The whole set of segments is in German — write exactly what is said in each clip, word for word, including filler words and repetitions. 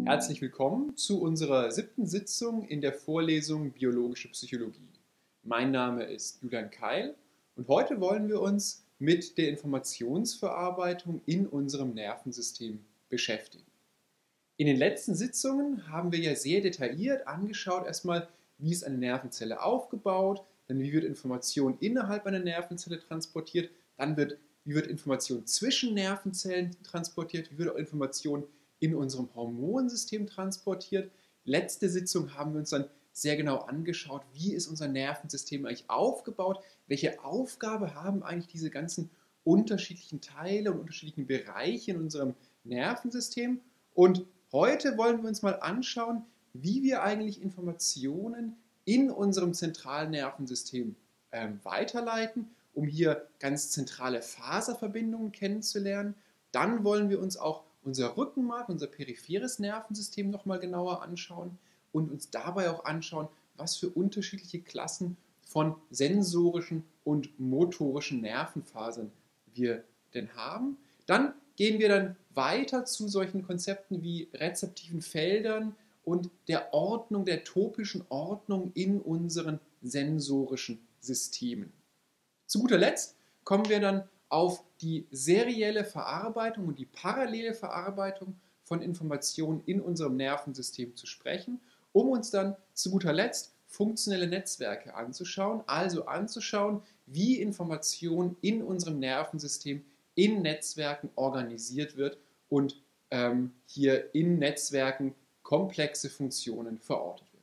Herzlich willkommen zu unserer siebten Sitzung in der Vorlesung Biologische Psychologie. Mein Name ist Julian Keil und heute wollen wir uns mit der Informationsverarbeitung in unserem Nervensystem beschäftigen. In den letzten Sitzungen haben wir ja sehr detailliert angeschaut, erstmal, wie ist eine Nervenzelle aufgebaut, dann wie wird Information innerhalb einer Nervenzelle transportiert, dann wird, wie wird Information zwischen Nervenzellen transportiert, wie wird auch Information in unserem Hormonsystem transportiert. Letzte Sitzung haben wir uns dann sehr genau angeschaut, wie ist unser Nervensystem eigentlich aufgebaut, welche Aufgabe haben eigentlich diese ganzen unterschiedlichen Teile und unterschiedlichen Bereiche in unserem Nervensystem. Und heute wollen wir uns mal anschauen, wie wir eigentlich Informationen in unserem zentralen Nervensystem äh, weiterleiten, um hier ganz zentrale Faserverbindungen kennenzulernen. Dann wollen wir uns auch unser Rückenmark, unser peripheres Nervensystem nochmal genauer anschauen und uns dabei auch anschauen, was für unterschiedliche Klassen von sensorischen und motorischen Nervenfasern wir denn haben. Dann gehen wir dann weiter zu solchen Konzepten wie rezeptiven Feldern und der Ordnung, der topischen Ordnung in unseren sensorischen Systemen. Zu guter Letzt kommen wir dann auf die serielle Verarbeitung und die parallele Verarbeitung von Informationen in unserem Nervensystem zu sprechen, um uns dann zu guter Letzt funktionelle Netzwerke anzuschauen, also anzuschauen, wie Information in unserem Nervensystem in Netzwerken organisiert wird und ähm, hier in Netzwerken komplexe Funktionen verortet werden.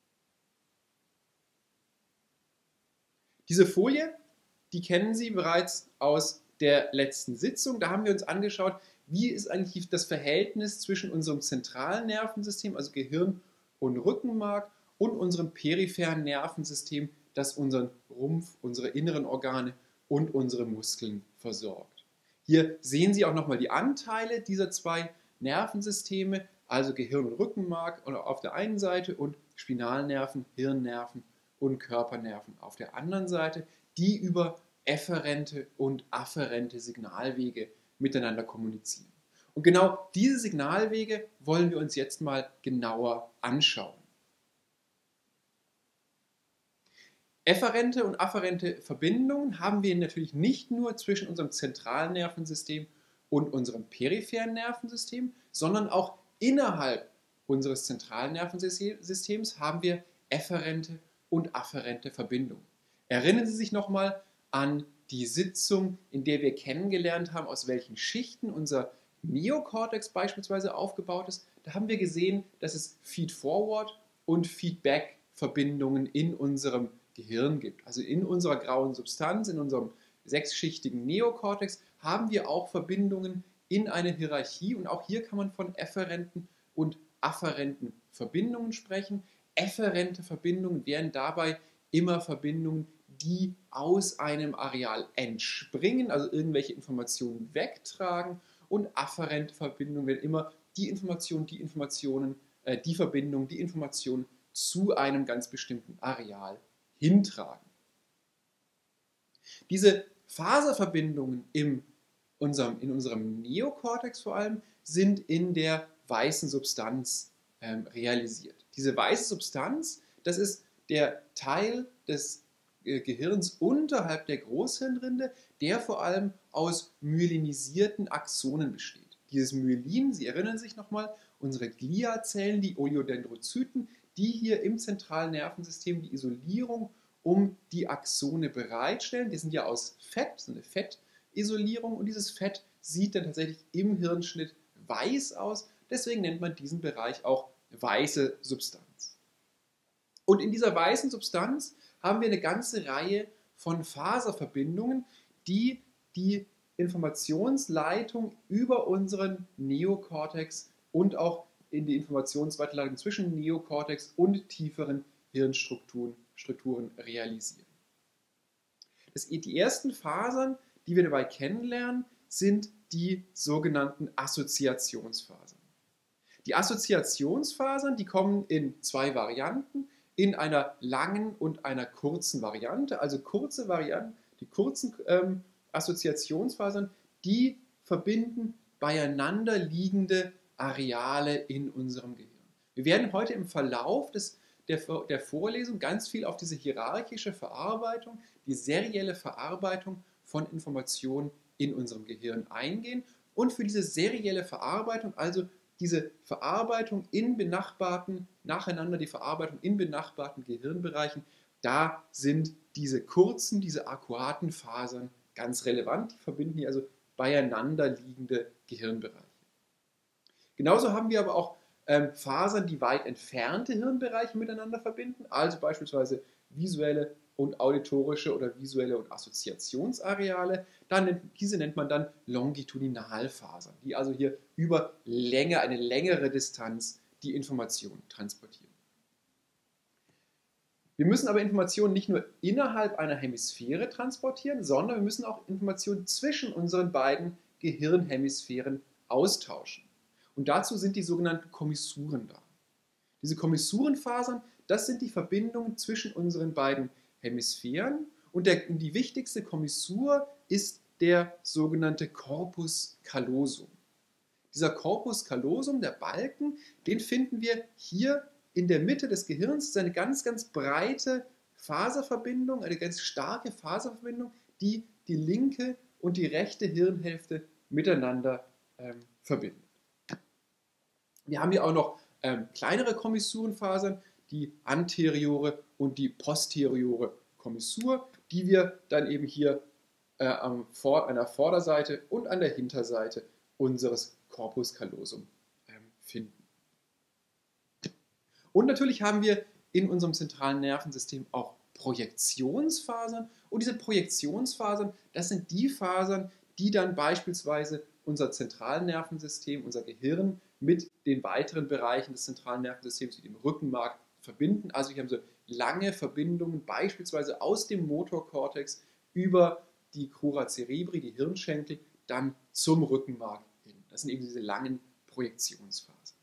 Diese Folie, die kennen Sie bereits aus der letzten Sitzung. Da haben wir uns angeschaut, wie ist eigentlich das Verhältnis zwischen unserem zentralen Nervensystem, also Gehirn und Rückenmark, und unserem peripheren Nervensystem, das unseren Rumpf, unsere inneren Organe und unsere Muskeln versorgt. Hier sehen Sie auch nochmal die Anteile dieser zwei Nervensysteme, also Gehirn und Rückenmark auf der einen Seite und Spinalnerven, Hirnnerven und Körpernerven auf der anderen Seite, die über efferente und afferente Signalwege miteinander kommunizieren. Und genau diese Signalwege wollen wir uns jetzt mal genauer anschauen. Efferente und afferente Verbindungen haben wir natürlich nicht nur zwischen unserem zentralen Nervensystem und unserem peripheren Nervensystem, sondern auch innerhalb unseres zentralen Nervensystems haben wir efferente und afferente Verbindungen. Erinnern Sie sich nochmal an die Sitzung, in der wir kennengelernt haben, aus welchen Schichten unser Neokortex beispielsweise aufgebaut ist. Da haben wir gesehen, dass es Feed-Forward und Feedback-Verbindungen in unserem Gehirn gibt. Also in unserer grauen Substanz, in unserem sechsschichtigen Neokortex haben wir auch Verbindungen in eine Hierarchie und auch hier kann man von efferenten und afferenten Verbindungen sprechen. Efferente Verbindungen wären dabei immer Verbindungen, die aus einem Areal entspringen, also irgendwelche Informationen wegtragen, und afferente Verbindungen werden immer die Informationen, die Informationen, äh, die Verbindungen, die Informationen zu einem ganz bestimmten Areal hintragen. Diese Faserverbindungen in unserem, in unserem Neokortex vor allem sind in der weißen Substanz ähm, realisiert. Diese weiße Substanz, das ist der Teil des Gehirns unterhalb der Großhirnrinde, der vor allem aus myelinisierten Axonen besteht. Dieses Myelin, Sie erinnern sich nochmal, unsere Gliazellen, die Oligodendrozyten, die hier im zentralen Nervensystem die Isolierung um die Axone bereitstellen. Die sind ja aus Fett, so eine Fettisolierung, und dieses Fett sieht dann tatsächlich im Hirnschnitt weiß aus. Deswegen nennt man diesen Bereich auch weiße Substanz. Und in dieser weißen Substanz haben wir eine ganze Reihe von Faserverbindungen, die die Informationsleitung über unseren Neokortex und auch in die Informationsweiterleitung zwischen Neokortex und tieferen Hirnstrukturen Strukturen realisieren. Das, die ersten Fasern, die wir dabei kennenlernen, sind die sogenannten Assoziationsfasern. Die Assoziationsfasern, die kommen in zwei Varianten, in einer langen und einer kurzen Variante. Also kurze Varianten, die kurzen ähm, Assoziationsfasern, die verbinden beieinander liegende Areale in unserem Gehirn. Wir werden heute im Verlauf des, der, der Vorlesung ganz viel auf diese hierarchische Verarbeitung, die serielle Verarbeitung von Informationen in unserem Gehirn eingehen und für diese serielle Verarbeitung, also diese Verarbeitung in benachbarten, nacheinander die Verarbeitung in benachbarten Gehirnbereichen, da sind diese kurzen, diese akkuraten Fasern ganz relevant. Die verbinden hier also beieinander liegende Gehirnbereiche. Genauso haben wir aber auch ähm, Fasern, die weit entfernte Hirnbereiche miteinander verbinden, also beispielsweise visuelle und auditorische oder visuelle und Assoziationsareale. Dann, diese nennt man dann Longitudinalfasern, die also hier über Länge, eine längere Distanz die Informationen transportieren. Wir müssen aber Informationen nicht nur innerhalb einer Hemisphäre transportieren, sondern wir müssen auch Informationen zwischen unseren beiden Gehirnhemisphären austauschen. Und dazu sind die sogenannten Kommissuren da. Diese Kommissurenfasern, das sind die Verbindungen zwischen unseren beiden Hemisphären. Und der, die wichtigste Kommissur ist der sogenannte Corpus callosum. Dieser Corpus callosum, der Balken, den finden wir hier in der Mitte des Gehirns. Das ist eine ganz, ganz breite Faserverbindung, eine ganz starke Faserverbindung, die die linke und die rechte Hirnhälfte miteinander ähm, verbindet. Wir haben hier auch noch ähm, kleinere Kommissurenfasern, die anteriore und die posteriore Kommissur, die wir dann eben hier äh, am Vor- an der Vorderseite und an der Hinterseite unseres Corpus callosum ähm, finden. Und natürlich haben wir in unserem zentralen Nervensystem auch Projektionsfasern. Und diese Projektionsfasern, das sind die Fasern, die dann beispielsweise unser zentrales Nervensystem, unser Gehirn mit den weiteren Bereichen des zentralen Nervensystems, wie dem Rückenmark, verbinden. Also wir haben so lange Verbindungen, beispielsweise aus dem Motorkortex über die Crura cerebri, die Hirnschenkel, dann zum Rückenmark hin. Das sind eben diese langen Projektionsphasen.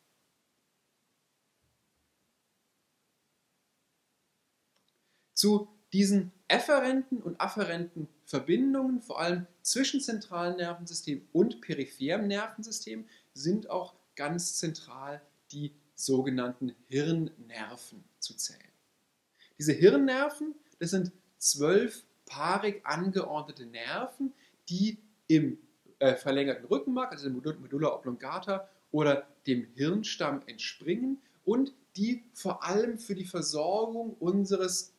Zu diesen efferenten und afferenten Verbindungen, vor allem zwischen zentralen Nervensystem und peripherem Nervensystem, sind auch ganz zentral die sogenannten Hirnnerven zu zählen. Diese Hirnnerven, das sind zwölf paarig angeordnete Nerven, die im äh, verlängerten Rückenmark, also der Medulla oblongata oder dem Hirnstamm entspringen und die vor allem für die Versorgung unseres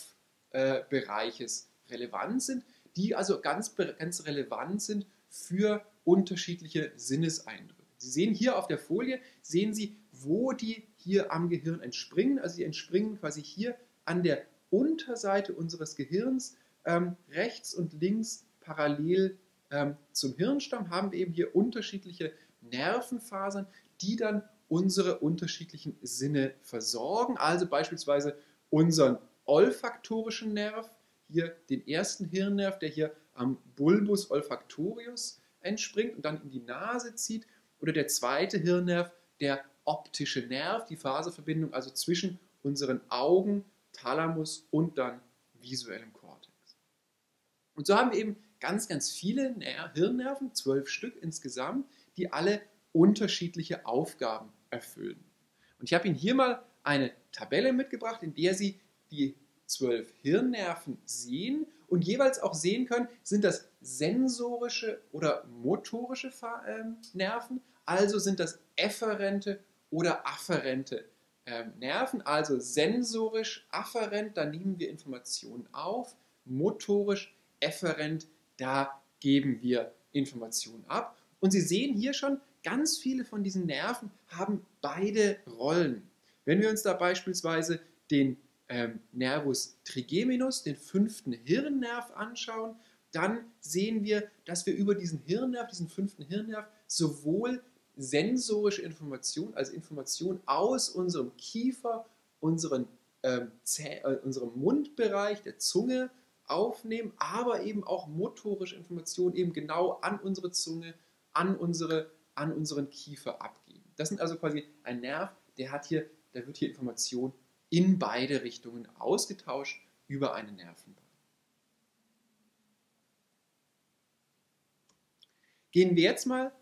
Kopfbereiches äh, relevant sind, die also ganz, ganz relevant sind für unterschiedliche Sinneseindrücke. Sie sehen hier auf der Folie, sehen Sie, wo die hier am Gehirn entspringen. Also sie entspringen quasi hier an der Unterseite unseres Gehirns, ähm, rechts und links parallel ähm, zum Hirnstamm haben wir eben hier unterschiedliche Nervenfasern, die dann unsere unterschiedlichen Sinne versorgen. Also beispielsweise unseren olfaktorischen Nerv, hier den ersten Hirnnerv, der hier am Bulbus olfactorius entspringt und dann in die Nase zieht. Oder der zweite Hirnnerv, der optische Nerv, die Faserverbindung also zwischen unseren Augen, Thalamus und dann visuellem Kortex. Und so haben wir eben ganz, ganz viele Hirnnerven, zwölf Stück insgesamt, die alle unterschiedliche Aufgaben erfüllen. Und ich habe Ihnen hier mal eine Tabelle mitgebracht, in der Sie die zwölf Hirnnerven sehen und jeweils auch sehen können, sind das sensorische oder motorische Nerven, also sind das efferente oder afferente Nerven, also sensorisch, afferent, da nehmen wir Informationen auf, motorisch, efferent, da geben wir Informationen ab. Und Sie sehen hier schon, ganz viele von diesen Nerven haben beide Rollen. Wenn wir uns da beispielsweise den ähm, Nervus trigeminus, den fünften Hirnnerv anschauen, dann sehen wir, dass wir über diesen Hirnnerv, diesen fünften Hirnnerv, sowohl sensorische Informationen, also Informationen aus unserem Kiefer, unseren, ähm, Zäh äh, unserem Mundbereich, der Zunge aufnehmen, aber eben auch motorische Informationen eben genau an unsere Zunge, an, unsere, an unseren Kiefer abgeben. Das sind also quasi ein Nerv, der hat hier, da wird hier Information in beide Richtungen ausgetauscht über eine Nervenbahn. Gehen wir jetzt mal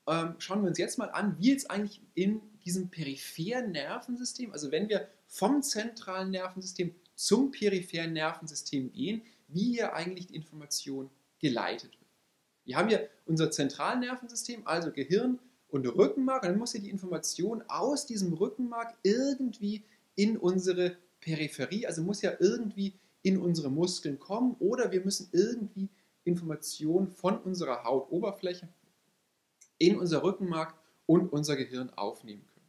ähm, schauen wir uns jetzt mal an, wie jetzt eigentlich in diesem peripheren Nervensystem, also wenn wir vom zentralen Nervensystem zum peripheren Nervensystem gehen, wie hier eigentlich die Information geleitet wird. Wir haben hier unser zentrales Nervensystem, also Gehirn und Rückenmark, und dann muss hier die Information aus diesem Rückenmark irgendwie in unsere Peripherie, also muss ja irgendwie in unsere Muskeln kommen, oder wir müssen irgendwie Informationen von unserer Hautoberfläche in unser Rückenmark und unser Gehirn aufnehmen können.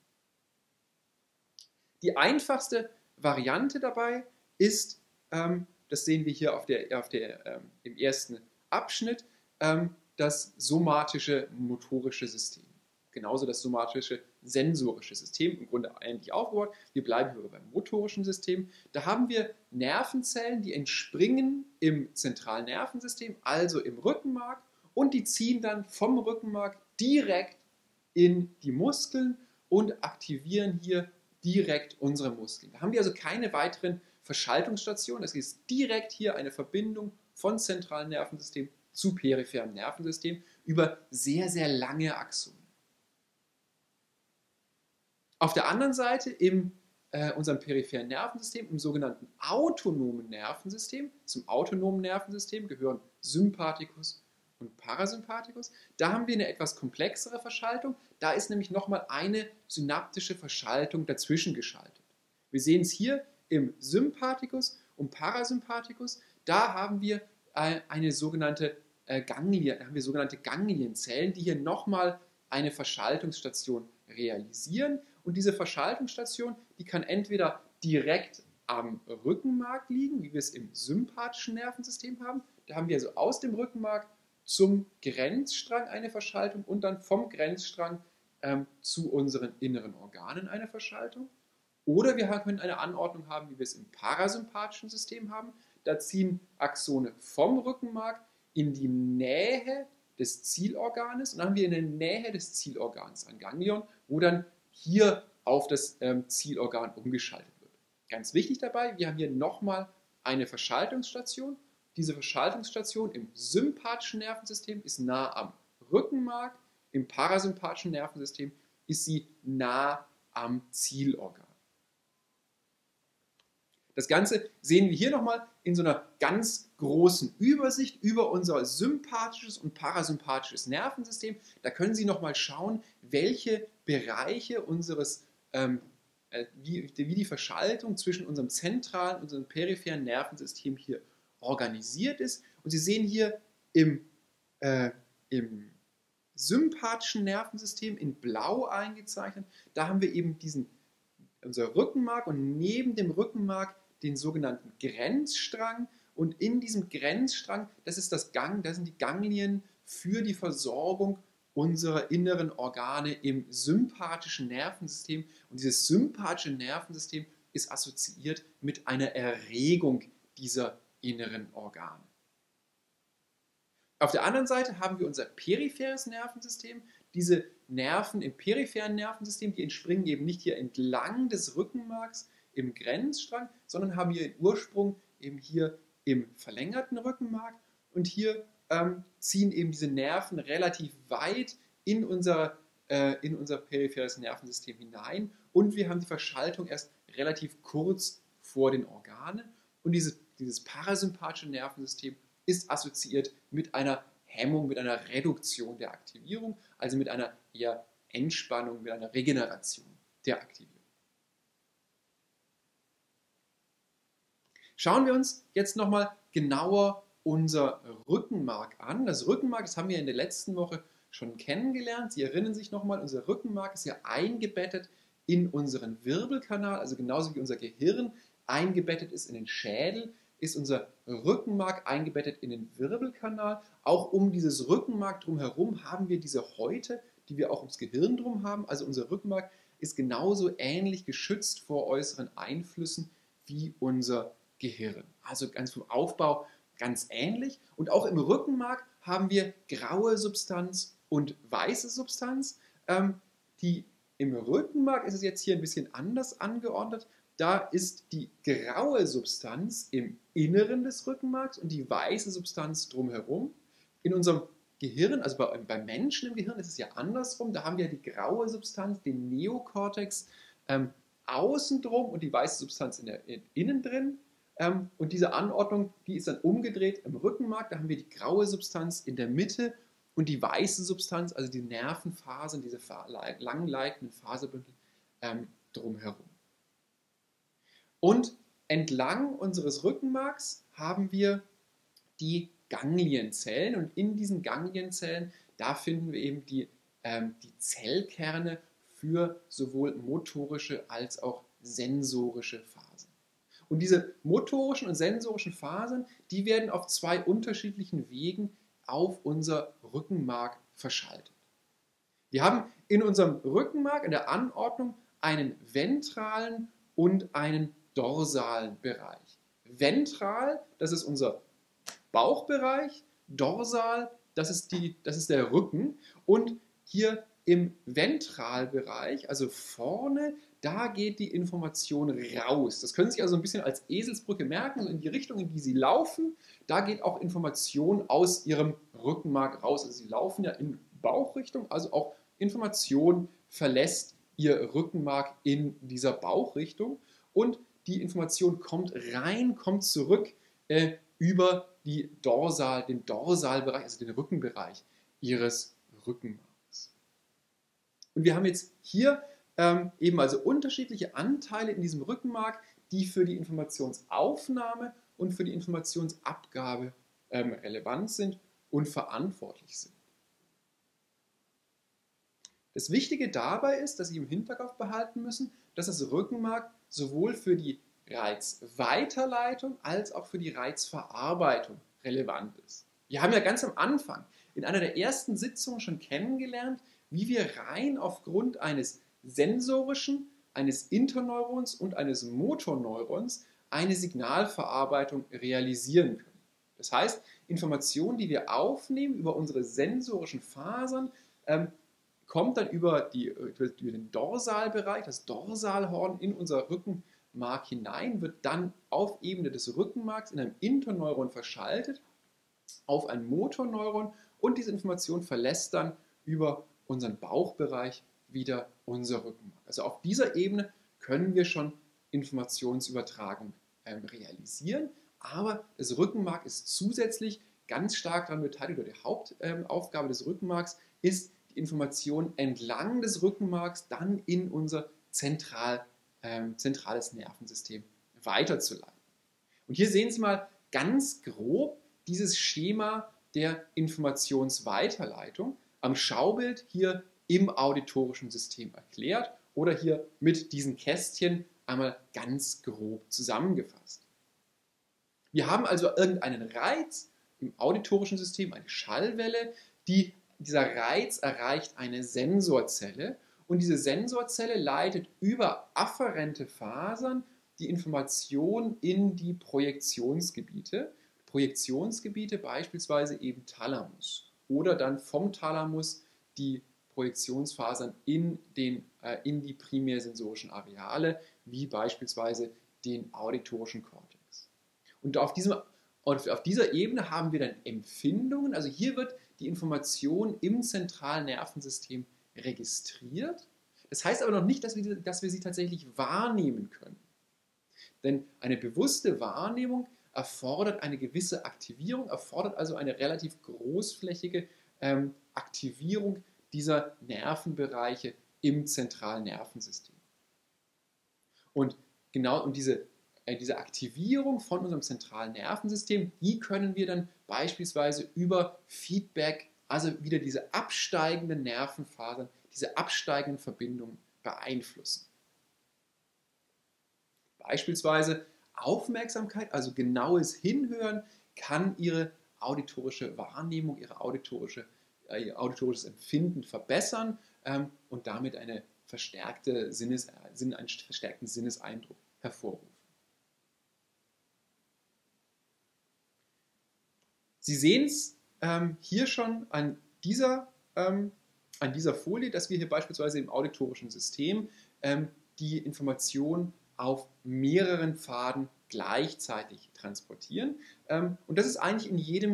Die einfachste Variante dabei ist, ähm, das sehen wir hier auf der, auf der, ähm, im ersten Abschnitt, ähm, das somatische motorische System. Genauso das somatische sensorische System, im Grunde ähnlich aufgebaut. Wir bleiben hier beim motorischen System. Da haben wir Nervenzellen, die entspringen im zentralen Nervensystem, also im Rückenmark, und die ziehen dann vom Rückenmark direkt in die Muskeln und aktivieren hier direkt unsere Muskeln. Da haben wir also keine weiteren Verschaltungsstationen. Es ist direkt hier eine Verbindung von zentralen Nervensystem zu peripherem Nervensystem über sehr, sehr lange Axone. Auf der anderen Seite in äh, unserem peripheren Nervensystem, im sogenannten autonomen Nervensystem, zum autonomen Nervensystem gehören Sympathikus und Parasympathikus. Da haben wir eine etwas komplexere Verschaltung. Da ist nämlich nochmal eine synaptische Verschaltung dazwischen geschaltet. Wir sehen es hier im Sympathikus und Parasympathikus. Da haben wir äh, eine sogenannte äh, Ganglien, haben wir sogenannte Ganglienzellen, die hier nochmal eine Verschaltungsstation realisieren. Und diese Verschaltungsstation, die kann entweder direkt am Rückenmark liegen, wie wir es im sympathischen Nervensystem haben. Da haben wir also aus dem Rückenmark zum Grenzstrang eine Verschaltung und dann vom Grenzstrang ähm, zu unseren inneren Organen eine Verschaltung. Oder wir können eine Anordnung haben, wie wir es im parasympathischen System haben. Da ziehen Axone vom Rückenmark in die Nähe des Zielorganes und dann haben wir in der Nähe des Zielorgans ein Ganglion, wo dann hier auf das ähm, Zielorgan umgeschaltet wird. Ganz wichtig dabei, wir haben hier nochmal eine Verschaltungsstation. Diese Verschaltungsstation im sympathischen Nervensystem ist nah am Rückenmark, im parasympathischen Nervensystem ist sie nah am Zielorgan. Das Ganze sehen wir hier nochmal in so einer ganz großen Übersicht über unser sympathisches und parasympathisches Nervensystem. Da können Sie nochmal schauen, welche Bereiche unseres, ähm, äh, wie, wie die Verschaltung zwischen unserem zentralen und unserem peripheren Nervensystem hier organisiert ist. Und Sie sehen hier im, äh, im sympathischen Nervensystem in blau eingezeichnet, da haben wir eben diesen, unser Rückenmark und neben dem Rückenmark den sogenannten Grenzstrang, und in diesem Grenzstrang, das ist das Gang, das sind die Ganglien für die Versorgung unserer inneren Organe im sympathischen Nervensystem, und dieses sympathische Nervensystem ist assoziiert mit einer Erregung dieser inneren Organe. Auf der anderen Seite haben wir unser peripheres Nervensystem. Diese Nerven im peripheren Nervensystem, die entspringen eben nicht hier entlang des Rückenmarks im Grenzstrang, sondern haben ihren Ursprung eben hier im verlängerten Rückenmark. Und hier ähm, ziehen eben diese Nerven relativ weit in unser, äh, in unser peripheres Nervensystem hinein. Und wir haben die Verschaltung erst relativ kurz vor den Organen. Und diese, dieses parasympathische Nervensystem ist assoziiert mit einer Hemmung, mit einer Reduktion der Aktivierung, also mit einer eher Entspannung, mit einer Regeneration der Aktivierung. Schauen wir uns jetzt nochmal genauer unser Rückenmark an. Das Rückenmark, das haben wir in der letzten Woche schon kennengelernt. Sie erinnern sich nochmal, unser Rückenmark ist ja eingebettet in unseren Wirbelkanal, also genauso wie unser Gehirn eingebettet ist in den Schädel, ist unser Rückenmark eingebettet in den Wirbelkanal. Auch um dieses Rückenmark drumherum haben wir diese Häute, die wir auch ums Gehirn drum haben. Also unser Rückenmark ist genauso ähnlich geschützt vor äußeren Einflüssen wie unser Gehirn. Also ganz vom Aufbau ganz ähnlich. Und auch im Rückenmark haben wir graue Substanz und weiße Substanz. Ähm, die, Im Rückenmark ist es jetzt hier ein bisschen anders angeordnet. Da ist die graue Substanz im Inneren des Rückenmarks und die weiße Substanz drumherum. In unserem Gehirn, also bei, beim Menschen im Gehirn ist es ja andersrum. Da haben wir die graue Substanz, den Neokortex, ähm, außen drum und die weiße Substanz in der, in, innen drin. Ähm, und diese Anordnung, die ist dann umgedreht im Rückenmark. Da haben wir die graue Substanz in der Mitte und die weiße Substanz, also die Nervenfasern, diese langleitenden Faserbündel ähm, drumherum. Und entlang unseres Rückenmarks haben wir die Ganglienzellen und in diesen Ganglienzellen, da finden wir eben die, ähm, die Zellkerne für sowohl motorische als auch sensorische Phasen. Und diese motorischen und sensorischen Phasen, die werden auf zwei unterschiedlichen Wegen auf unser Rückenmark verschaltet. Wir haben in unserem Rückenmark in der Anordnung einen ventralen und einen dorsalen Bereich. Ventral, das ist unser Bauchbereich, dorsal, das ist, die, das ist der Rücken und hier im Ventralbereich, also vorne, da geht die Information raus. Das können Sie sich also ein bisschen als Eselsbrücke merken, also in die Richtung, in die Sie laufen, da geht auch Information aus Ihrem Rückenmark raus. Also Sie laufen ja in Bauchrichtung, also auch Information verlässt Ihr Rückenmark in dieser Bauchrichtung und die Information kommt rein, kommt zurück äh, über die Dorsal, den Dorsalbereich, also den Rückenbereich Ihres Rückenmarks. Und wir haben jetzt hier ähm, eben also unterschiedliche Anteile in diesem Rückenmark, die für die Informationsaufnahme und für die Informationsabgabe ähm, relevant sind und verantwortlich sind. Das Wichtige dabei ist, dass Sie im Hinterkopf behalten müssen, dass das Rückenmark sowohl für die Reizweiterleitung als auch für die Reizverarbeitung relevant ist. Wir haben ja ganz am Anfang in einer der ersten Sitzungen schon kennengelernt, wie wir rein aufgrund eines sensorischen, eines Interneurons und eines Motorneurons eine Signalverarbeitung realisieren können. Das heißt, Informationen, die wir aufnehmen über unsere sensorischen Fasern, ähm, kommt dann über, die, über den Dorsalbereich, das Dorsalhorn in unser Rückenmark hinein, wird dann auf Ebene des Rückenmarks in einem Interneuron verschaltet auf ein Motorneuron und diese Information verlässt dann über unseren Bauchbereich wieder unser Rückenmark. Also auf dieser Ebene können wir schon Informationsübertragung ähm, realisieren, aber das Rückenmark ist zusätzlich ganz stark daran beteiligt, oder die Hauptaufgabe ähm, des Rückenmarks ist, die Information entlang des Rückenmarks dann in unser zentral, ähm, zentrales Nervensystem weiterzuleiten. Und hier sehen Sie mal ganz grob dieses Schema der Informationsweiterleitung am Schaubild hier im auditorischen System erklärt oder hier mit diesen Kästchen einmal ganz grob zusammengefasst. Wir haben also irgendeinen Reiz im auditorischen System, eine Schallwelle, die, dieser Reiz erreicht eine Sensorzelle und diese Sensorzelle leitet über afferente Fasern die Information in die Projektionsgebiete. Projektionsgebiete beispielsweise eben Thalamus oder dann vom Thalamus die Projektionsfasern in, den, äh, in die primärsensorischen Areale, wie beispielsweise den auditorischen Kortex. Und auf, diesem, auf dieser Ebene haben wir dann Empfindungen, also hier wird die Information im zentralen Nervensystem registriert. Das heißt aber noch nicht, dass wir, dass wir sie tatsächlich wahrnehmen können. Denn eine bewusste Wahrnehmung erfordert eine gewisse Aktivierung, erfordert also eine relativ großflächige ähm, Aktivierung dieser Nervenbereiche im zentralen Nervensystem. Und genau und diese, äh, diese Aktivierung von unserem zentralen Nervensystem, die können wir dann beispielsweise über Feedback, also wieder diese absteigenden Nervenfasern, diese absteigenden Verbindungen beeinflussen. Beispielsweise Aufmerksamkeit, also genaues Hinhören, kann Ihre auditorische Wahrnehmung, Ihre auditorische, äh, Ihr auditorisches Empfinden verbessern ähm, und damit eine verstärkte Sinnes, Sinn, einen verstärkten Sinneseindruck hervorrufen. Sie sehen es ähm, hier schon an dieser, ähm, an dieser Folie, dass wir hier beispielsweise im auditorischen System ähm, die Information auf mehreren Pfaden gleichzeitig transportieren. Und das ist eigentlich in jedem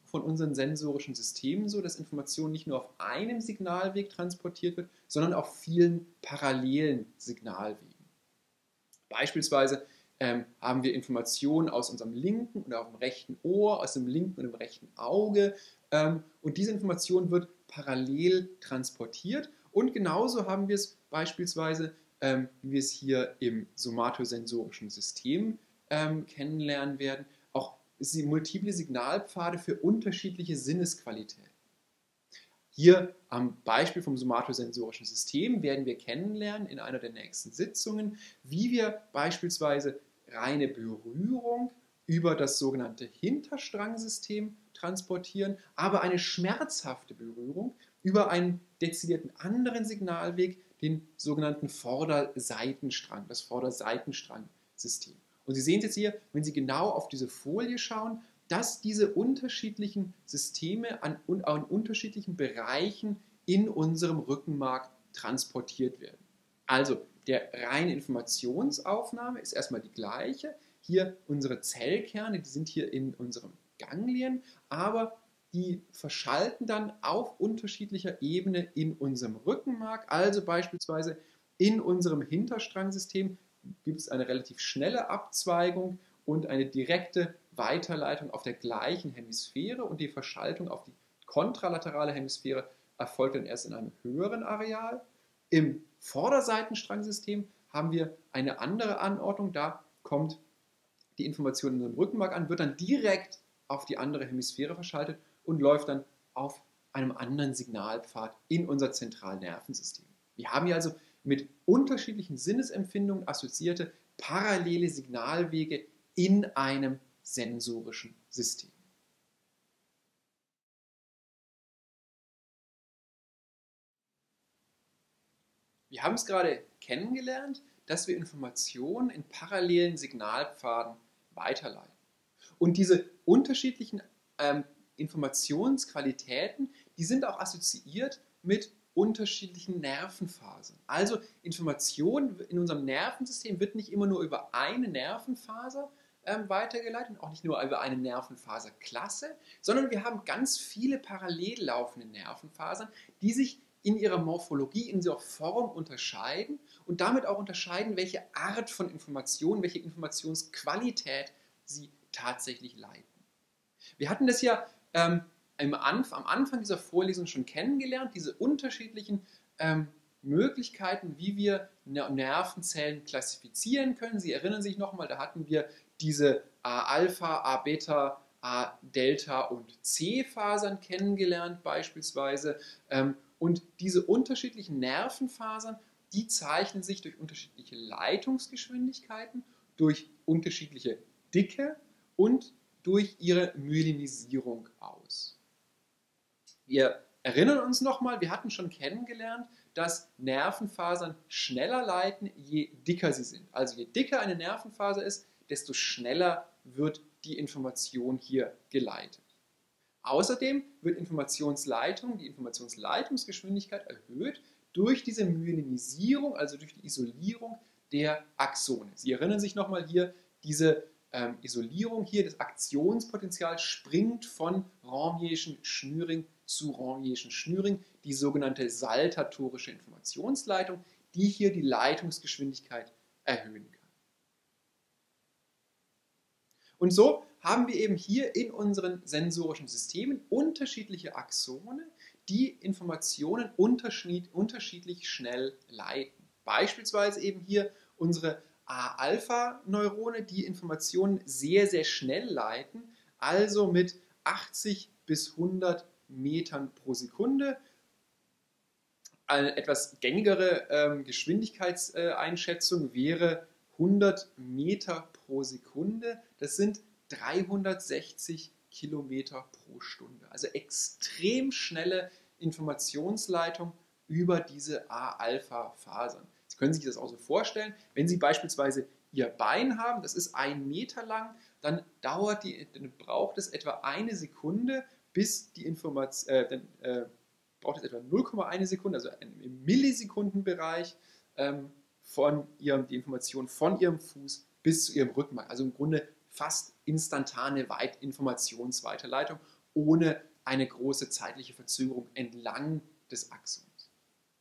von unseren sensorischen Systemen so, dass Information nicht nur auf einem Signalweg transportiert wird, sondern auf vielen parallelen Signalwegen. Beispielsweise ähm, haben wir Informationen aus unserem linken und auch dem rechten Ohr, aus dem linken und dem rechten Auge ähm, und diese Information wird parallel transportiert und genauso haben wir es beispielsweise, ähm, wie wir es hier im somatosensorischen System ähm, kennenlernen werden, auch multiple Signalpfade für unterschiedliche Sinnesqualitäten. Hier am Beispiel vom somatosensorischen System werden wir kennenlernen in einer der nächsten Sitzungen, wie wir beispielsweise reine Berührung über das sogenannte Hinterstrangsystem transportieren, aber eine schmerzhafte Berührung über einen dezidierten anderen Signalweg, den sogenannten Vorderseitenstrang, das Vorderseitenstrangsystem. Und Sie sehen es jetzt hier, wenn Sie genau auf diese Folie schauen, dass diese unterschiedlichen Systeme an, an unterschiedlichen Bereichen in unserem Rückenmark transportiert werden. Also der reine Informationsaufnahme ist erstmal die gleiche. Hier unsere Zellkerne, die sind hier in unseren Ganglien, aber die verschalten dann auf unterschiedlicher Ebene in unserem Rückenmark. Also beispielsweise in unserem Hinterstrangsystem gibt es eine relativ schnelle Abzweigung und eine direkte Weiterleitung auf der gleichen Hemisphäre und die Verschaltung auf die kontralaterale Hemisphäre erfolgt dann erst in einem höheren Areal. Im Vorderseitenstrangsystem haben wir eine andere Anordnung, da kommt die Information in unserem Rückenmark an, wird dann direkt auf die andere Hemisphäre verschaltet und läuft dann auf einem anderen Signalpfad in unser Zentralnervensystem. Wir haben hier also mit unterschiedlichen Sinnesempfindungen assoziierte parallele Signalwege in einem sensorischen System. Wir haben es gerade kennengelernt, dass wir Informationen in parallelen Signalpfaden weiterleiten. Und diese unterschiedlichen ähm, Informationsqualitäten, die sind auch assoziiert mit unterschiedlichen Nervenfasern. Also Information in unserem Nervensystem wird nicht immer nur über eine Nervenfaser ähm, weitergeleitet, auch nicht nur über eine Nervenfaserklasse, sondern wir haben ganz viele parallel laufende Nervenfasern, die sich in ihrer Morphologie, in ihrer Form unterscheiden und damit auch unterscheiden, welche Art von Information, welche Informationsqualität sie tatsächlich leiten. Wir hatten das ja ähm, am Anfang dieser Vorlesung schon kennengelernt, diese unterschiedlichen ähm, Möglichkeiten, wie wir Nervenzellen klassifizieren können. Sie erinnern sich nochmal, da hatten wir diese A-Alpha, A-Beta, A-Delta und C-Fasern kennengelernt beispielsweise. Ähm, und diese unterschiedlichen Nervenfasern, die zeichnen sich durch unterschiedliche Leitungsgeschwindigkeiten, durch unterschiedliche Dicke und durch ihre Myelinisierung aus. Wir erinnern uns nochmal, wir hatten schon kennengelernt, dass Nervenfasern schneller leiten, je dicker sie sind. Also je dicker eine Nervenfaser ist, desto schneller wird die Information hier geleitet. Außerdem wird Informationsleitung, die Informationsleitungsgeschwindigkeit erhöht durch diese Myelinisierung, also durch die Isolierung der Axone. Sie erinnern sich nochmal hier, diese ähm, Isolierung hier, das Aktionspotenzial springt von Ranvierschen Schnüring zu Ranvierschen Schnüring, die sogenannte saltatorische Informationsleitung, die hier die Leitungsgeschwindigkeit erhöhen kann. Und so haben wir eben hier in unseren sensorischen Systemen unterschiedliche Axone, die Informationen unterschiedlich schnell leiten. Beispielsweise eben hier unsere A-Alpha-Neurone, die Informationen sehr, sehr schnell leiten, also mit achtzig bis hundert Metern pro Sekunde. Eine etwas gängigere ähm, Geschwindigkeitseinschätzung wäre hundert Meter pro Sekunde. Das sind dreihundertsechzig Kilometer pro Stunde. Also extrem schnelle Informationsleitung über diese A-Alpha-Fasern. Sie können sich das auch so vorstellen, wenn Sie beispielsweise Ihr Bein haben, das ist ein Meter lang, dann, dauert die, dann braucht es etwa eine Sekunde, bis die Information, äh, dann, äh, braucht es etwa null Komma eins Sekunde, also im Millisekundenbereich, ähm, von ihrem, die Information von Ihrem Fuß bis zu Ihrem Rückenmark. Also im Grunde fast instantane Weit Informationsweiterleitung ohne eine große zeitliche Verzögerung entlang des Axons.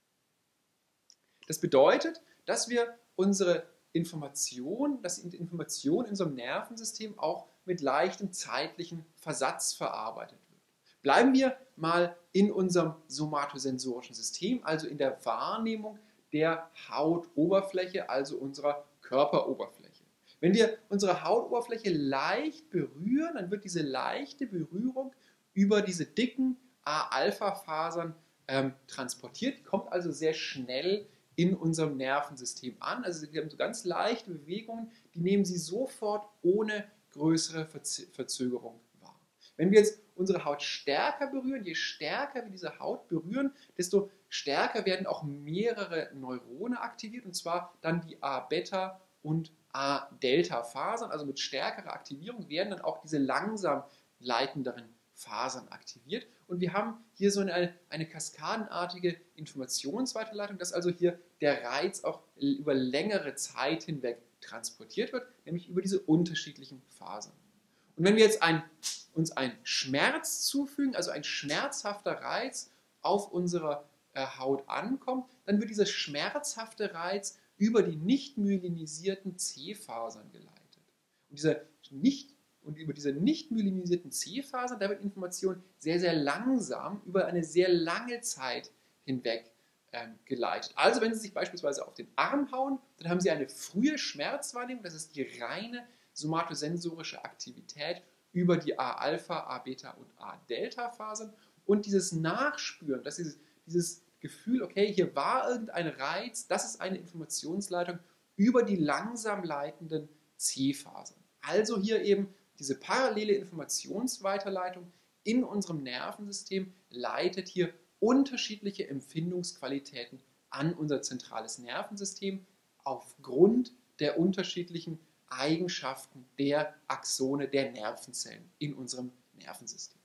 Das bedeutet, dass wir unsere Information, dass die Information in unserem Nervensystem auch mit leichtem zeitlichen Versatz verarbeitet wird. Bleiben wir mal in unserem somatosensorischen System, also in der Wahrnehmung der Hautoberfläche, also unserer Körperoberfläche. Wenn wir unsere Hautoberfläche leicht berühren, dann wird diese leichte Berührung über diese dicken A-Alpha-Fasern ähm, transportiert, kommt also sehr schnell in unserem Nervensystem an. Also Sie haben so ganz leichte Bewegungen, die nehmen Sie sofort ohne größere Verzögerung wahr. Wenn wir jetzt unsere Haut stärker berühren, je stärker wir diese Haut berühren, desto stärker werden auch mehrere Neurone aktiviert, und zwar dann die A-Beta- und A-Delta-Fasern. Also mit stärkerer Aktivierung werden dann auch diese langsam leitenderen Fasern aktiviert. Und wir haben hier so eine, eine kaskadenartige Informationsweiterleitung, dass also hier der Reiz auch über längere Zeit hinweg transportiert wird, nämlich über diese unterschiedlichen Fasern. Und wenn wir jetzt ein, uns einen Schmerz zufügen, also ein schmerzhafter Reiz auf unserer äh, Haut ankommt, dann wird dieser schmerzhafte Reiz über die nicht myelinisierten C-Fasern geleitet. Und, dieser nicht, und über diese nicht myelinisierten C-Fasern, da wird Information sehr, sehr langsam über eine sehr lange Zeit hinweg ähm, geleitet. Also wenn Sie sich beispielsweise auf den Arm hauen, dann haben Sie eine frühe Schmerzwahrnehmung, das ist die reine somatosensorische Aktivität über die A-Alpha, A-Beta und A-Delta-Fasern, und dieses Nachspüren, dass dieses, dieses Gefühl, okay, hier war irgendein Reiz, das ist eine Informationsleitung über die langsam leitenden C-Fasern. Also hier eben diese parallele Informationsweiterleitung in unserem Nervensystem leitet hier unterschiedliche Empfindungsqualitäten an unser zentrales Nervensystem aufgrund der unterschiedlichen Eigenschaften der Axone, der Nervenzellen in unserem Nervensystem.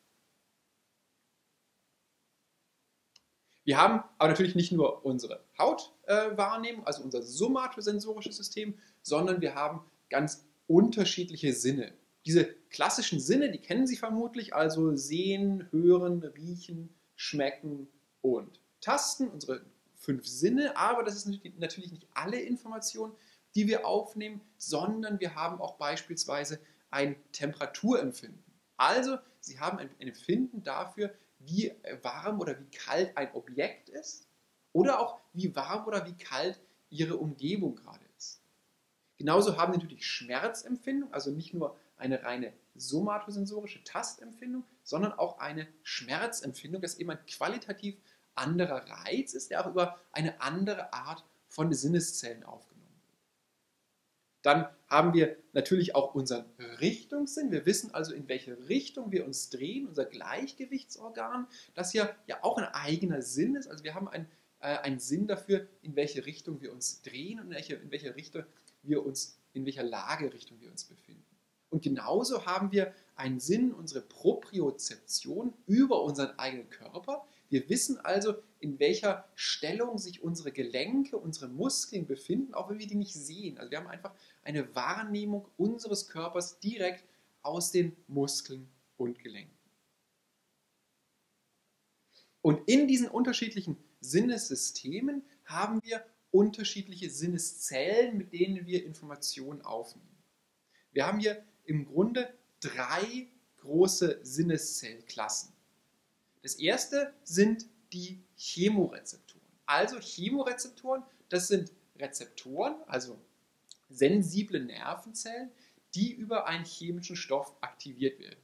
Wir haben aber natürlich nicht nur unsere Hautwahrnehmung, äh, also unser somatosensorisches System, sondern wir haben ganz unterschiedliche Sinne. Diese klassischen Sinne, die kennen Sie vermutlich, also sehen, hören, riechen, schmecken und tasten, unsere fünf Sinne, aber das ist natürlich nicht alle Informationen, die wir aufnehmen, sondern wir haben auch beispielsweise ein Temperaturempfinden. Also Sie haben ein Empfinden dafür, wie warm oder wie kalt ein Objekt ist oder auch wie warm oder wie kalt Ihre Umgebung gerade ist. Genauso haben Sie natürlich Schmerzempfindung, also nicht nur eine reine somatosensorische Tastempfindung, sondern auch eine Schmerzempfindung, das eben ein qualitativ anderer Reiz ist, der auch über eine andere Art von Sinneszellen aufgenommen wird. Dann haben wir natürlich auch unseren Richtungssinn. Wir wissen also, in welche Richtung wir uns drehen, unser Gleichgewichtsorgan, das hier ja auch ein eigener Sinn ist. Also wir haben einen, äh, einen Sinn dafür, in welche Richtung wir uns drehen und in welche, in welche Richtung wir uns, in welcher Lagerichtung wir uns befinden. Und genauso haben wir einen Sinn, unsere Propriozeption über unseren eigenen Körper. Wir wissen also, in welcher Stellung sich unsere Gelenke, unsere Muskeln befinden, auch wenn wir die nicht sehen. Also wir haben einfach eine Wahrnehmung unseres Körpers direkt aus den Muskeln und Gelenken. Und in diesen unterschiedlichen Sinnessystemen haben wir unterschiedliche Sinneszellen, mit denen wir Informationen aufnehmen. Wir haben hier im Grunde drei große Sinneszellklassen. Das erste sind die Chemorezeptoren. Also Chemorezeptoren, das sind Rezeptoren, also sensible Nervenzellen, die über einen chemischen Stoff aktiviert werden.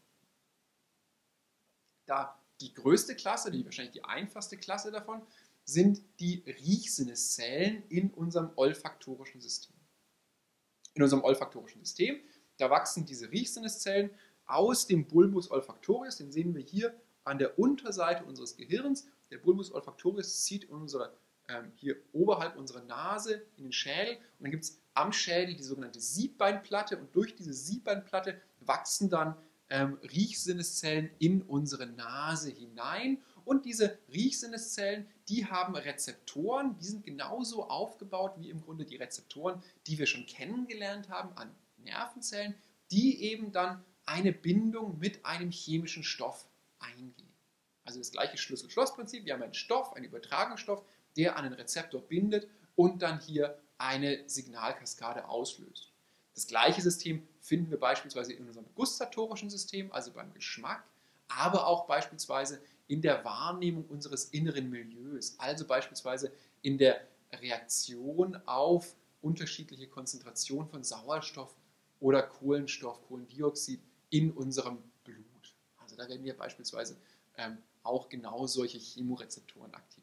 Da die größte Klasse, die wahrscheinlich die einfachste Klasse davon, sind die Riechsinneszellen in unserem olfaktorischen System. In unserem olfaktorischen System, da wachsen diese Riechsinneszellen aus dem Bulbus olfactorius, den sehen wir hier an der Unterseite unseres Gehirns. Der Bulbus olfactorius zieht unsere, ähm, hier oberhalb unserer Nase in den Schädel, und dann gibt es am Schädel die sogenannte Siebbeinplatte, und durch diese Siebbeinplatte wachsen dann ähm, Riechsinneszellen in unsere Nase hinein, und diese Riechsinneszellen, die haben Rezeptoren, die sind genauso aufgebaut wie im Grunde die Rezeptoren, die wir schon kennengelernt haben an Nervenzellen, die eben dann eine Bindung mit einem chemischen Stoff eingehen. Also das gleiche Schlüssel-Schloss-Prinzip. Wir haben einen Stoff, einen Übertragungsstoff, der an den Rezeptor bindet und dann hier eine Signalkaskade auslöst. Das gleiche System finden wir beispielsweise in unserem gustatorischen System, also beim Geschmack, aber auch beispielsweise in der Wahrnehmung unseres inneren Milieus, also beispielsweise in der Reaktion auf unterschiedliche Konzentrationen von Sauerstoff oder Kohlenstoff, Kohlendioxid in unserem Blut. Also da werden wir beispielsweise ähm, auch genau solche Chemorezeptoren aktivieren.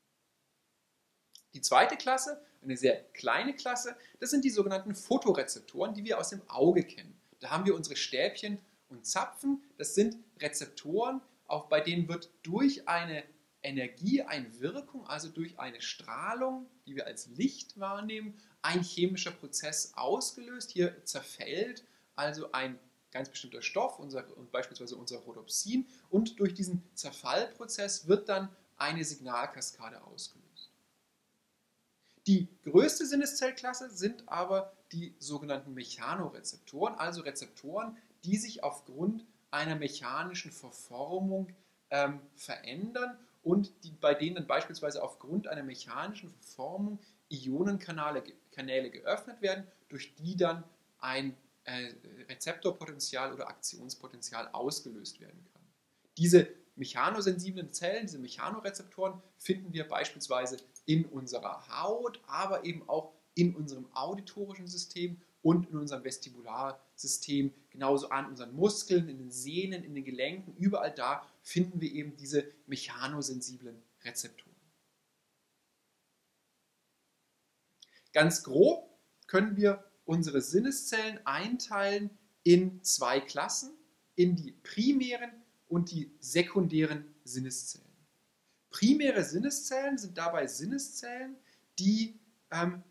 Die zweite Klasse, eine sehr kleine Klasse, das sind die sogenannten Photorezeptoren, die wir aus dem Auge kennen. Da haben wir unsere Stäbchen und Zapfen. Das sind Rezeptoren, auch bei denen wird durch eine Energieeinwirkung, also durch eine Strahlung, die wir als Licht wahrnehmen, ein chemischer Prozess ausgelöst. Hier zerfällt also ein ganz bestimmter Stoff, unser, beispielsweise unser Rhodopsin, und durch diesen Zerfallprozess wird dann eine Signalkaskade ausgelöst. Die größte Sinneszellklasse sind aber die sogenannten Mechanorezeptoren, also Rezeptoren, die sich aufgrund einer mechanischen Verformung ähm, verändern und die, bei denen dann beispielsweise aufgrund einer mechanischen Verformung Ionenkanäle Kanäle geöffnet werden, durch die dann ein äh, Rezeptorpotenzial oder Aktionspotenzial ausgelöst werden kann. Diese mechanosensiblen Zellen, diese Mechanorezeptoren, finden wir beispielsweise in unserer Haut, aber eben auch in unserem auditorischen System und in unserem Vestibularsystem, genauso an unseren Muskeln, in den Sehnen, in den Gelenken, überall da finden wir eben diese mechanosensiblen Rezeptoren. Ganz grob können wir unsere Sinneszellen einteilen in zwei Klassen, in die primären und die sekundären Sinneszellen. Primäre Sinneszellen sind dabei Sinneszellen, die ähm,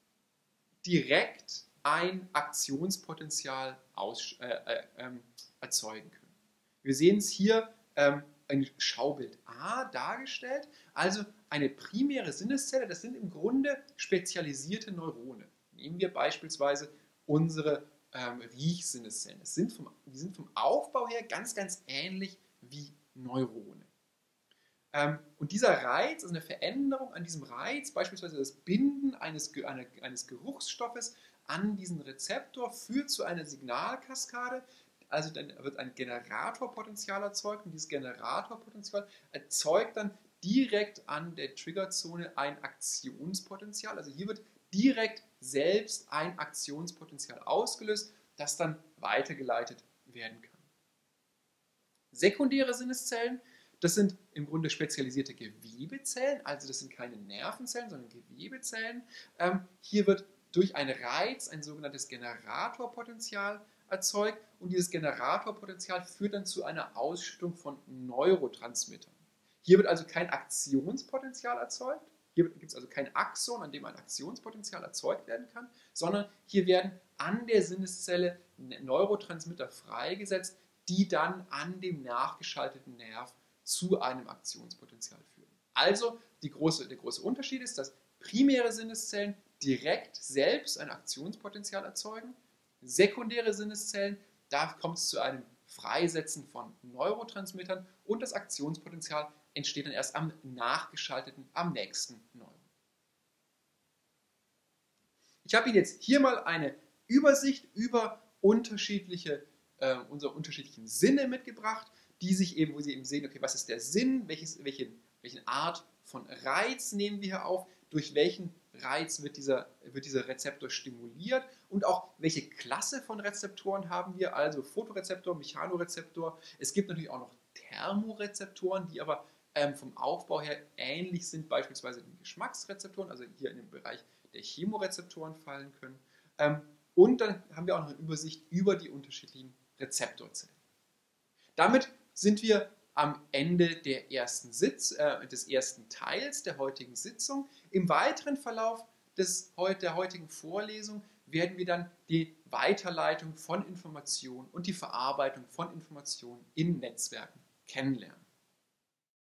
direkt ein Aktionspotenzial aus, äh, äh, ähm, erzeugen können. Wir sehen es hier ähm, ein Schaubild A dargestellt, also eine primäre Sinneszelle, das sind im Grunde spezialisierte Neurone. Nehmen wir beispielsweise unsere ähm, Riechsinneszellen. Das sind vom, die sind vom Aufbau her ganz, ganz ähnlich wie Neurone. Ähm, und dieser Reiz, also eine Veränderung an diesem Reiz, beispielsweise das Binden eines, eine, eines Geruchsstoffes an diesen Rezeptor, führt zu einer Signalkaskade. Also dann wird ein Generatorpotenzial erzeugt und dieses Generatorpotenzial erzeugt dann direkt an der Triggerzone ein Aktionspotenzial. Also hier wird direkt selbst ein Aktionspotenzial ausgelöst, das dann weitergeleitet werden kann. Sekundäre Sinneszellen, das sind im Grunde spezialisierte Gewebezellen, also das sind keine Nervenzellen, sondern Gewebezellen. Ähm, hier wird durch einen Reiz ein sogenanntes Generatorpotenzial erzeugt und dieses Generatorpotenzial führt dann zu einer Ausschüttung von Neurotransmittern. Hier wird also kein Aktionspotenzial erzeugt, hier gibt es also kein Axon, an dem ein Aktionspotenzial erzeugt werden kann, sondern hier werden an der Sinneszelle Neurotransmitter freigesetzt, die dann an dem nachgeschalteten Nerv zu einem Aktionspotenzial führen. Also die große, der große Unterschied ist, dass primäre Sinneszellen direkt selbst ein Aktionspotenzial erzeugen. Sekundäre Sinneszellen, da kommt es zu einem Freisetzen von Neurotransmittern und das Aktionspotenzial entsteht dann erst am nachgeschalteten, am nächsten Neuron. Ich habe Ihnen jetzt hier mal eine Übersicht über unterschiedliche, äh, unsere unterschiedlichen Sinne mitgebracht, die sich eben, wo Sie eben sehen, okay, was ist der Sinn, welches, welche, welche Art von Reiz nehmen wir hier auf, durch welchen Reiz wird dieser, wird dieser Rezeptor stimuliert und auch welche Klasse von Rezeptoren haben wir, also Photorezeptor, Mechanorezeptor. Es gibt natürlich auch noch Thermorezeptoren, die aber ähm, vom Aufbau her ähnlich sind, beispielsweise den Geschmacksrezeptoren, also hier in den Bereich der Chemorezeptoren fallen können. Ähm, und dann haben wir auch noch eine Übersicht über die unterschiedlichen Rezeptorzellen. Damit sind wir am Ende der ersten Sitz, äh, des ersten Teils der heutigen Sitzung. Im weiteren Verlauf des, der heutigen Vorlesung werden wir dann die Weiterleitung von Informationen und die Verarbeitung von Informationen in Netzwerken kennenlernen.